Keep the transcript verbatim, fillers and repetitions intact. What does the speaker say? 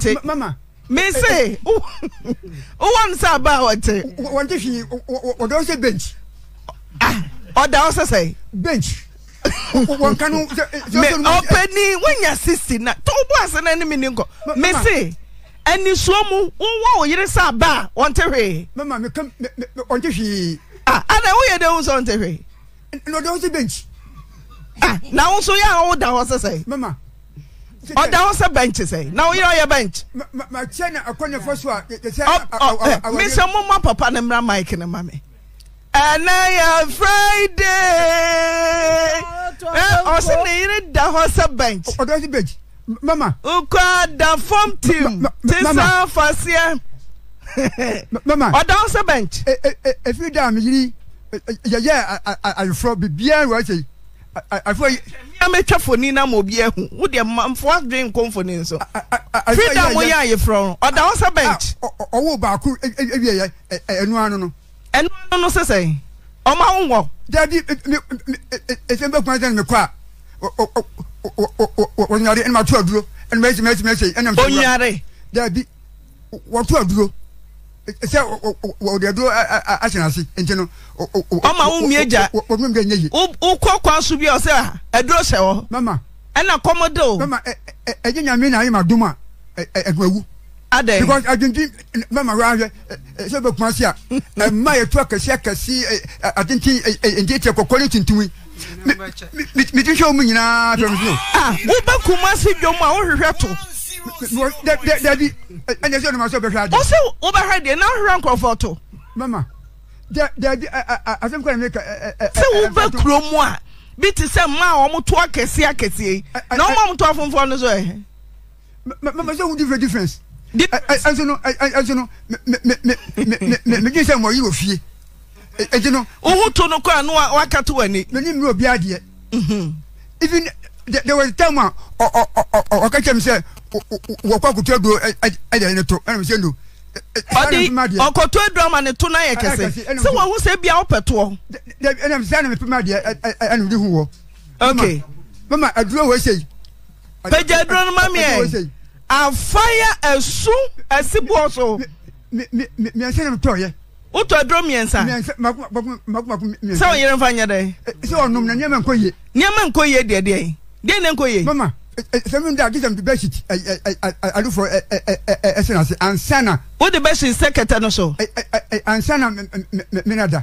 wante mama me say who want say ba wante wante fi o don say bench ah o da o say bench one can me openi when you sixty na to boss na ni me nko me say eni so mu won wo yire sa ba wante hwe mama me come wante fi ah ana wo ye de won so wante hwe no don say bench ah na won so ya wo da ho say mama o da ho say bench say na wo ye bench ma ma chena akonya foso a say me say mo ma papa na mra mic na mama and I Friday eh o se ne yire da ho say bench o don say bench mama ukwa da form team tisa fasia mama o da ho say bench if you da me yiri yeah yeah I I from bibia wa say I for ya me twafoni na mo bia hu wo de mamfo adwen konfoni so freedom mo ya ye from o da ho say bench o wo ba ku ewie enu anu no enu anu no se say o ma wonwo daddy e se be kwan me kwa o nyare en ma to aduro en me me me say en am o nyare daddy wo to aduro se o de aduro a chenase enti no o ma wo mieja o mo mbe nyeyi o kwakwa so bi o se aduro se wo mama ena komodo mama e ginya me na yima duma egwawu ade because adinti mama wa se be kuma sia e ma ye to akasi akasi adinti enti te kokori tintumi mi ti show mu nyina to no ah wo ba kuma si dwom a wo hwehwe to daddy anya se no ma so be hwa ade o se wo ba hwa de na hwa nkrofo to mama daddy asem kwa make se wo ba kromu a bi ti se ma o mo to akasi akasi na o mo to afonfo no so eh mama so different difference anso no anso no me me me me me gise mo yi ofie e no wo to no kwa no waka to ani me ni mi obi ade mhm even there was time o o ka chem say wo kwa kutu do e de ne to e me say no odi okoto edrama ne to na ye kese se wo hu se bia opeto e na me say na me pema de e no di hu wo okay mama aduro wo say peja aduro no mama e a fire esu esibo so me me me anse na to ye o to aduro miensa miensa maku maku maku miensa se o yere mfanya dai se onum na nyema nkoye nyema nkoye de de de ne nkoye mama se me nda gisam the best I do for essence ansana o the best secretary no so ansana me nada